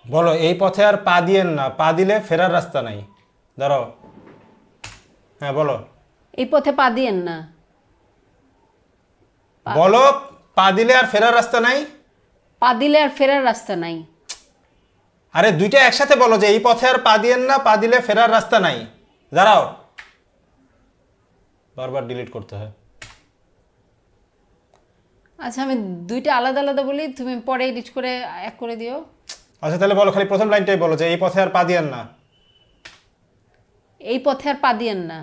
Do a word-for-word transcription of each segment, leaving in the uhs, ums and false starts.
বলো এই পথে আর পা দিয়েন না, পা দিলে ফেরার রাস্তা নাই। দাঁড়াও, হ্যাঁ বলো। এই পথে পা দিয়েন না। বলো পা দিলে আর ফেরার রাস্তা নাই। পা দিলে আর ফেরার রাস্তা নাই। আরে দুইটা একসাথে বলো যে এই পথে আর পা দিয়েন না, পা দিলে ফেরার রাস্তা নাই। দাঁড়াও, বারবার ডিলিট করতে হয়। আচ্ছা আমি দুইটা আলাদা আলাদা বলি, তুমি পরে এডিট করে এক করে দিও। আচ্ছা তাহলে বলো, খালি প্রথম লাইনটাই বলো যে এই পথে আর পা দিয়েন না। এই পথে আর পা দিয়েন না।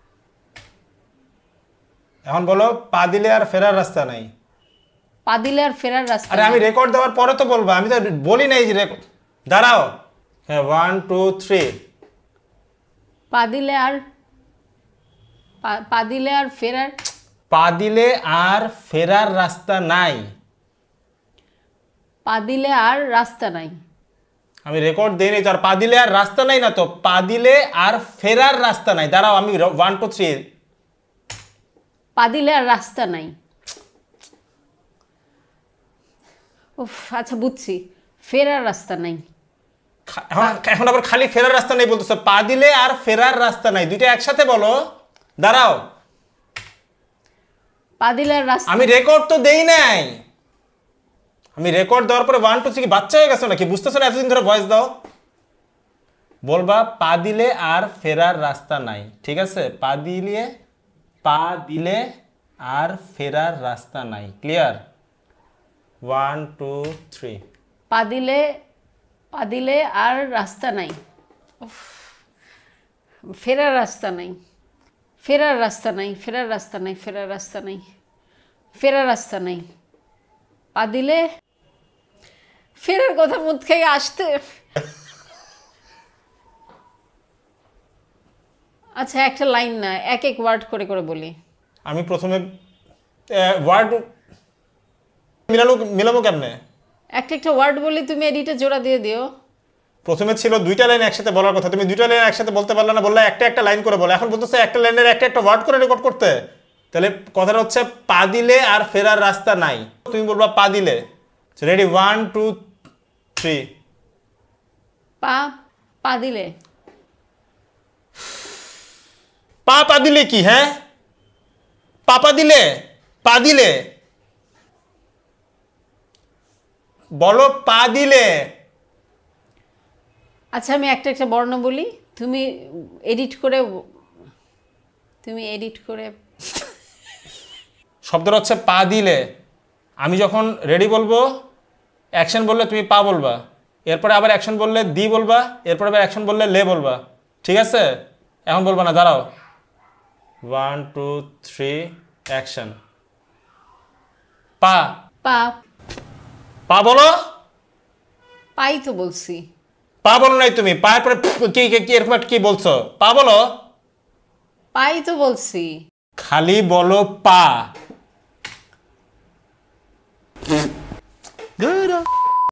এখন বলো পা দিলে আর ফেরার রাস্তা নাই। পা দিলে আর ফেরার রাস্তা আরে নাই। আমি রেকর্ড দেওয়ার পরে তো বলবো, আমি তো বলি নাই যে রেকর্ড। দাঁড়াও, হ্যাঁ ওয়ান টু থ্রি। পা দিলে আর পা- পা দিলে আর ফেরার পা দিলে আর ফেরার রাস্তা নাই। পা দিলে আর রাস্তা নাই। আমি রেকর্ড দেই নাই তো, আর পা দিলে আর রাস্তা নাই না তো, পা দিলে আর ফেরার রাস্তা নাই। দাঁড়াও আমি ওয়ান টু থ্রি। পা দিলে আর রাস্তা নাই। উফ আচ্ছা বুঝছি, ফেরার রাস্তা নাই। এখন এখন আবার খালি ফেরার রাস্তা নেই বলতেছো, পা দিলে আর ফেরার রাস্তা নাই, দুইটা একসাথে বলো। দাঁড়াও, পা দিলে আর রাস্তা। আমি রেকর্ড তো দেই নাই। আমি রেকর্ড দেওয়ার পরে ওয়ান টু থ্রি কি বাচ্চা হয়ে গেছো নাকি? বুঝতেছো না এতদিন ধরে ভয়েস দাও। বলবা পা দিলে আর ফেরার রাস্তা নাই, ঠিক আছে? পা দিলে পা দিলে আর ফেরার রাস্তা নাই। ক্লিয়ার? One two three. পা দিলে পা দিলে আর রাস্তা নাই। উফ, ফেরার রাস্তা নাই। ফেরার রাস্তা নাই। ফেরার রাস্তা নাই। ফেরার রাস্তা নাই। ফেরার রাস্তা নাই। পা দিলে ফেরার কথা মুখ থেকে আসতে। আচ্ছা একটা লাইন না, এক এক ওয়ার্ড করে করে বলি। আমি প্রথমে ওয়ার্ড মিলানো মিলাবো কেমনে? একটা একটা ওয়ার্ড বলি, তুমি এডিটে জোড়া দিয়ে দিও। প্রথমে ছিল দুইটা লাইন একসাথে বলার কথা, তুমি দুইটা লাইন একসাথে বলতে পারলে না, বললে একটা একটা লাইন করে বলো। এখন বলতেছে একটা লাইনের একটা একটা ওয়ার্ড করে রেকর্ড করতে। তাহলে কথাটা হচ্ছে পা দিলে আর ফেরার রাস্তা নাই। তুমি বলবা পা দিলে। Ready, one two three. পা পা দিলে। পা পা দিলে কি? হ্যাঁ, পাপা দিলে, পা দিলে বলো, পা দিলে। আচ্ছা আমি একটা একটা বর্ণ বলি, তুমি এডিট করে তুমি এডিট করে শব্দটা হচ্ছে পা দিলে। আমি যখন রেডি বলবো, অ্যাকশন বললে তুমি পা বলবা, এরপরে আবার অ্যাকশন বললে দি বলবা, এরপরে আবার অ্যাকশন বললে লে বলবা, ঠিক আছে? এখন বলবা না, দাঁড়াও। One two three action. পা পা পা বলো। পাই তো বলছি। পা বলো নাই তুমি, পায়ের পরে কি কি এরকম একটা কি বলছো? পা বলো। পাই তো বলছি। খালি বলো পা।